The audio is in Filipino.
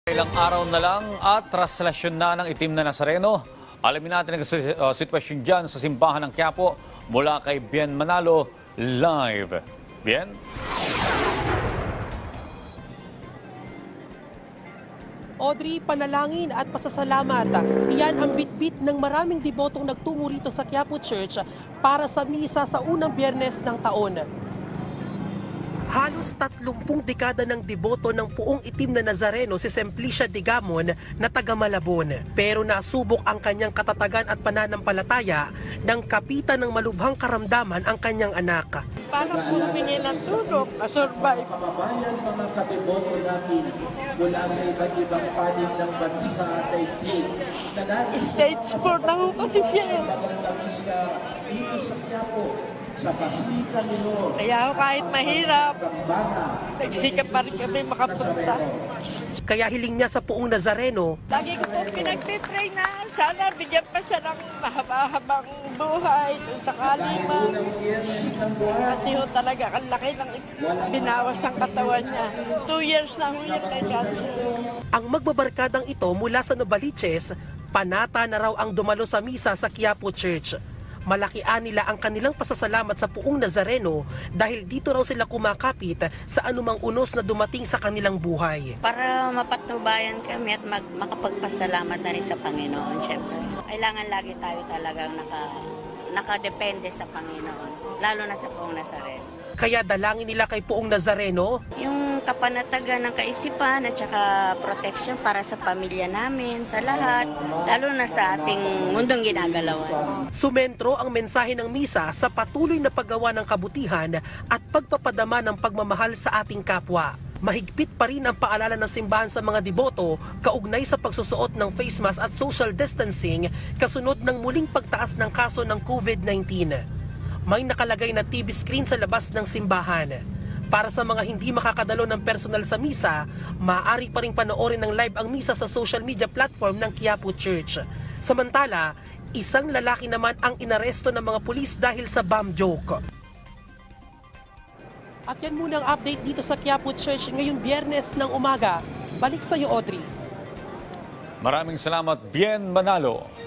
Ilang araw na lang at traslasyon na ng itim na Nazareno. Alamin natin ang sitwasyon dyan sa simbahan ng Quiapo mula kay Bien Manalo live. Bien? Audrey, panalangin at pasasalamat. Iyan ang bitbit ng maraming debotong nagtungo rito sa Quiapo Church para sa misa sa unang Biyernes ng taon. Halos 30 dekada ng deboto ng puong itim na Nazareno si Simplicia Digamon na taga Malabon. Pero nasubok ang kanyang katatagan at pananampalataya nang kapitan ng malubhang karamdaman ang kanyang anak. Paano po humingi ng tulong na survive? Kababayan, mga kadeboto natin mula sa iba't ibang panig ng bansa at daigdig. Stage 4 na ho kasi siya. Dito sa Quiapo, sa Basilica ni Lord, Kaya ho kahit mahirap, Gambana, nagsikap pa rin kami makapunta. Kaya hiling niya sa puong Nazareno, Lagi ko po pinagpipray na sana bigyan pa siya ng mahaba-habang buhay kung sakali man. Kasi ho talaga, ang laki ng binawas ng katawan niya. 2 years na ho yung kay cancer. ang magbabarkadang ito mula sa Novaliches, panata na raw ang dumalo sa misa sa Quiapo Church. Malakian nila ang kanilang pasasalamat sa puong Nazareno dahil dito raw sila kumakapit sa anumang unos na dumating sa kanilang buhay. Para mapatnubayan kami at makapagpasalamat na rin sa Panginoon, syempre. Kailangan lagi tayo talagang nakadepende sa Panginoon, lalo na sa Puong Nazareno. Kaya dalangin nila kay puong Nazareno, Yung kapanatagan ng kaisipan at saka protection para sa pamilya namin, sa lahat, lalo na sa ating mundong ginagalawan. sumentro ang mensahe ng misa sa patuloy na paggawa ng kabutihan at pagpapadama ng pagmamahal sa ating kapwa. Mahigpit pa rin ang paalala ng simbahan sa mga deboto kaugnay sa pagsusuot ng face mask at social distancing kasunod ng muling pagtaas ng kaso ng COVID-19. May nakalagay na TV screen sa labas ng simbahan. Para sa mga hindi makakadalo ng personal sa misa, maaari pa rin panoorin ng live ang misa sa social media platform ng Quiapo Church. Samantala, isang lalaki naman ang inaresto ng mga pulis dahil sa bomb joke. At yan muna ang update dito sa Quiapo Church ngayong Biyernes ng umaga. Balik sa iyo, Audrey. Maraming salamat, Bien Manalo.